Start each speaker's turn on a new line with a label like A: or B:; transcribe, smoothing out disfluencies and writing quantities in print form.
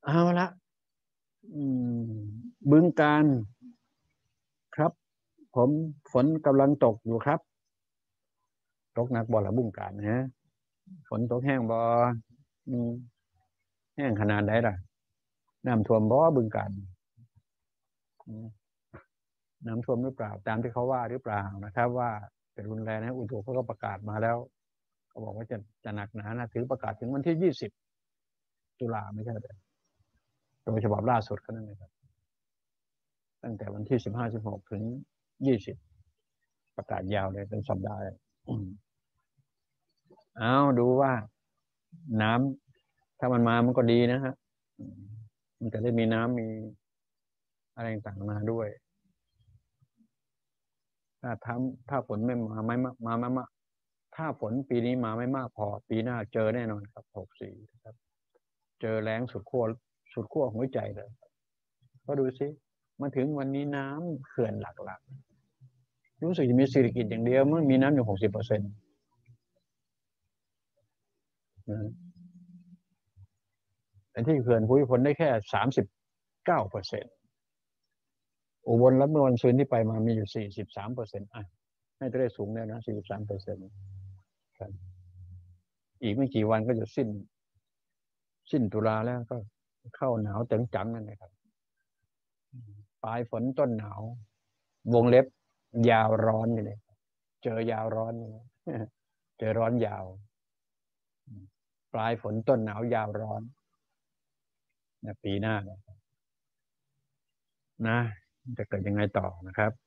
A: เอาละบึงกาฬครับผมฝนกำลังตกอยู่ครับตกหนักบ่ละบึงกาฬฮะฝนตกแห้งบ่อืมแห้งขนาดไหนล่ะน้ำท่วมบ่บึงกาฬอืมน้ำท่วมหรือเปล่าตามที่เขาว่าหรือเปล่านะครับว่าเป็นรุนแรงนะอุตุเขาก็ประกาศมาแล้วเขาบอกว่าจะหนักหนานะถือประกาศถึงวันที่20 ตุลาไม่ใช่เหรอโดยฉบับล่าสุดก็นั่นเลยครับตั้งแต่วันที่15 16ถึง20ประกาศยาวเลยเป็นสัปดาห์เอาดูว่าน้ำถ้ามันมามันก็ดีนะฮะมันจะได้มีน้ำมีอะไรต่างๆมาด้วยถ้าฝนไม่มาไม่มาถ้าฝนปีนี้มาไม่มากพอปีหน้าเจอแน่นอนครับ64ครับเจอแล้งสุดขั้วหัวใจเลยก็ดูสิมาถึงวันนี้น้ำเขื่อนหลักๆรู้สึกจะมีสิริกิติ์อย่างเดียวมันมีน้ำอยู่60%แต่ที่เขื่อนภูมิพลได้แค่39%อุบลรับเมื่อวันซืนที่ไปมามีอยู่43%อ่ะให้จะได้สูงแล้วนะ43%ครับอีกไม่กี่วันก็จะสิ้นตุลาแล้วก็เข้าหนาวเต็มจังนั่นนะครับปลายฝนต้นหนาววงเล็บยาวร้อนนี่เลยเจอยาวร้อนเจอร้อนยาวปลายฝนต้นหนาวยาวร้อนปีหน้านะจะเกิดยังไงต่อนะครับ